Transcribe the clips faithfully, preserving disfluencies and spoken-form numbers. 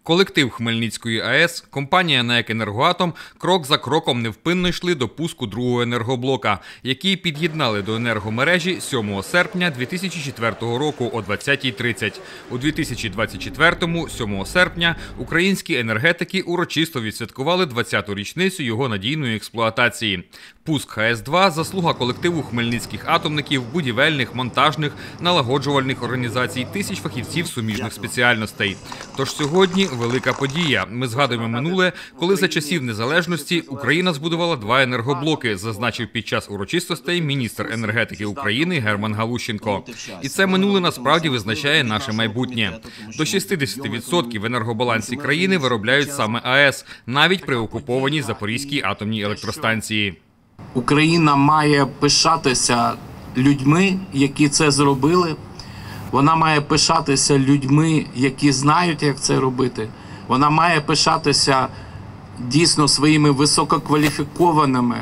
Колектив Хмельницької АЕС, компанія НАЕК «Енергоатом» крок за кроком невпинно йшли до пуску другого енергоблока, який під'єднали до енергомережі сьомого серпня дві тисячі четвертого року о двадцятій тридцять. У дві тисячі двадцять четвертому, сьомого серпня, українські енергетики урочисто відсвяткували двадцяту річницю його надійної експлуатації. Пуск ХАЕС два – заслуга колективу хмельницьких атомників, будівельних, монтажних, налагоджувальних організацій, тисяч фахівців суміжних спеціальностей. Тож сьогодні велика подія. Ми згадуємо минуле, коли за часів незалежності Україна збудувала два енергоблоки, зазначив під час урочистостей міністр енергетики України Герман Галущенко. І це минуле насправді визначає наше майбутнє. До шістдесят відсотків в енергобалансі країни виробляють саме АЕС, навіть при окупованій Запорізькій атомній електростанції. Україна має пишатися людьми, які це зробили. Вона має пишатися людьми, які знають, як це робити. Вона має пишатися дійсно своїми висококваліфікованими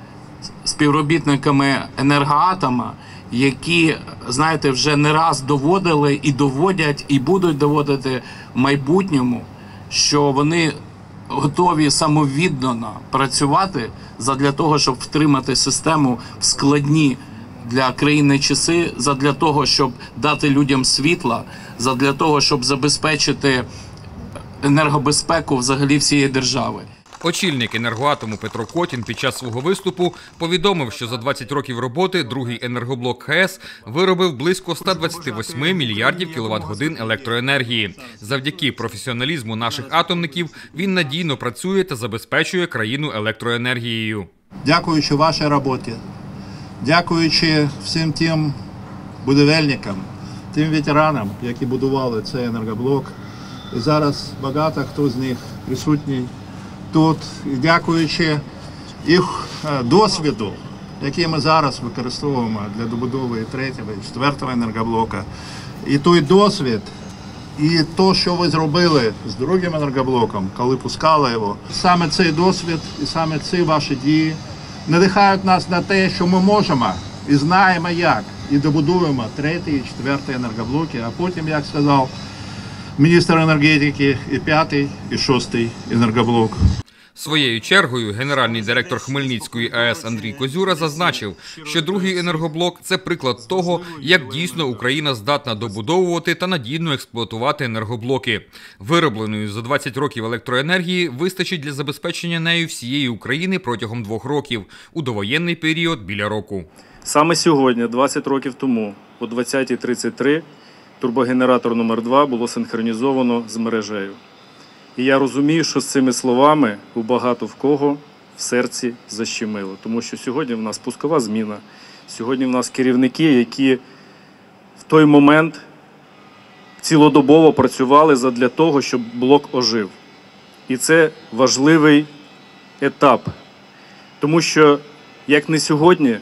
співробітниками «Енергоатома», які, знаєте, вже не раз доводили і доводять, і будуть доводити в майбутньому, що вони готові самовіддано працювати задля того, щоб втримати систему в складні для країни часи, задля того, щоб дати людям світла, задля того, щоб забезпечити енергобезпеку взагалі всієї держави. Очільник «Енергоатому» Петро Котін під час свого виступу повідомив, що за двадцять років роботи другий енергоблок ХАЕС виробив близько ста двадцяти восьми мільярдів кіловат-годин електроенергії. Завдяки професіоналізму наших атомників він надійно працює та забезпечує країну електроенергією. Дякуючи вашій роботі, дякуючи всім тим будівельникам, тим ветеранам, які будували цей енергоблок, і зараз багато хто з них присутній тут, і дякуючи їх досвіду, який ми зараз використовуємо для добудови третього і четвертого енергоблока, і той досвід, і те, що ви зробили з другим енергоблоком, коли пускали його, саме цей досвід і саме ці ваші дії надихають нас на те, що ми можемо і знаємо як, і добудуємо третій і четвертий енергоблоки, а потім, як сказав міністр енергетики, і п'ятий, і шостий енергоблок. Своєю чергою генеральний директор Хмельницької АЕС Андрій Козюра зазначив, що другий енергоблок – це приклад того, як дійсно Україна здатна добудовувати та надійно експлуатувати енергоблоки. Виробленої за двадцять років електроенергії вистачить для забезпечення нею всієї України протягом двох років, у довоєнний період – біля року. Саме сьогодні, двадцять років тому, о двадцятій тридцять три, турбогенератор номер два було синхронізовано з мережею. І я розумію, що з цими словами у багато в кого в серці защемило. Тому що сьогодні в нас пускова зміна, сьогодні в нас керівники, які в той момент цілодобово працювали задля того, щоб блок ожив. І це важливий етап. Тому що, як не сьогодні,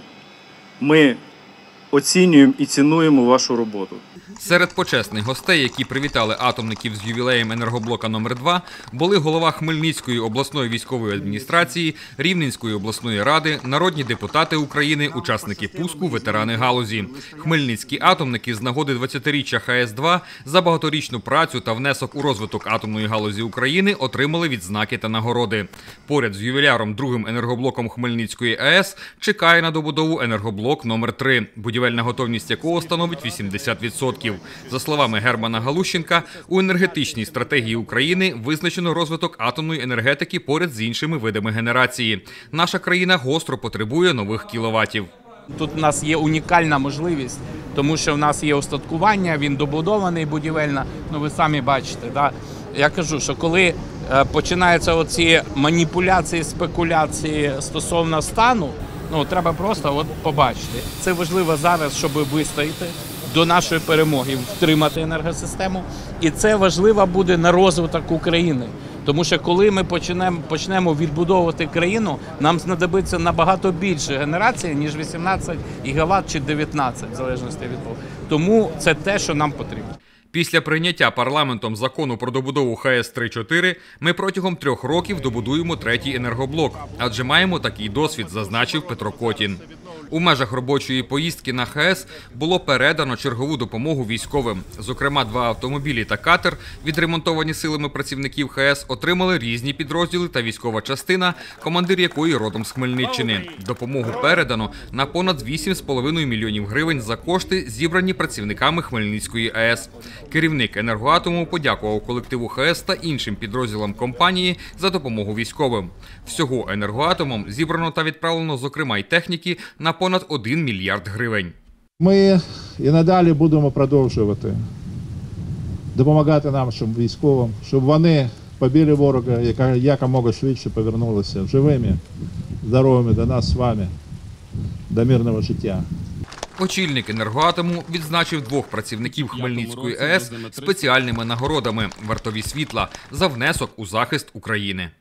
ми оцінюємо і цінуємо вашу роботу. Серед почесних гостей, які привітали атомників з ювілеєм енергоблока номер два, були голова Хмельницької обласної військової адміністрації, Рівненської обласної ради, народні депутати України, учасники пуску, ветерани галузі. Хмельницькі атомники з нагоди двадцятиріччя ХАЕС два за багаторічну працю та внесок у розвиток атомної галузі України отримали відзнаки та нагороди. Поряд з ювіляром другим енергоблоком Хмельницької АЕС чекає на добудову енергоблок номер три, будівельна готовність якого становить вісімдесят відсотків. За словами Германа Галущенка, у енергетичній стратегії України визначено розвиток атомної енергетики поряд з іншими видами генерації. Наша країна гостро потребує нових кіловатів. Тут у нас є унікальна можливість, тому що в нас є устаткування, він добудований будівельно, ну ви самі бачите. Да? Я кажу, що коли е, починаються оці маніпуляції, спекуляції стосовно стану, ну треба просто от побачити. Це важливо зараз, щоб вистояти до нашої перемоги, втримати енергосистему. І це важливо буде на розвиток України. Тому що коли ми почнемо, почнемо відбудовувати країну, нам знадобиться набагато більше генерації, ніж вісімнадцять гігават чи дев'ятнадцять, в залежності від того. Тому це те, що нам потрібно. Після прийняття парламентом закону про добудову ХАЕС три-чотири ми протягом трьох років добудуємо третій енергоблок, адже маємо такий досвід, зазначив Петро Котін. У межах робочої поїздки на ХАЕС було передано чергову допомогу військовим. Зокрема, два автомобілі та катер, відремонтовані силами працівників ХАЕС, отримали різні підрозділи та військова частина, командир якої родом з Хмельниччини. Допомогу передано на понад вісім з половиною мільйонів гривень за кошти, зібрані працівниками Хмельницької АЕС. Керівник «Енергоатому» подякував колективу ХАЕС та іншим підрозділам компанії за допомогу військовим. Всього «Енергоатомом» зібрано та відправлено, зокрема, й техніки на понад один мільярд гривень. Ми і надалі будемо продовжувати допомагати нашим військовим, щоб вони побили ворога, якомога швидше повернулися живими, здоровими до нас з вами, до мирного життя. Очільник «Енергоатому» відзначив двох працівників Хмельницької АЕС спеціальними нагородами «Вартові світла» за внесок у захист України.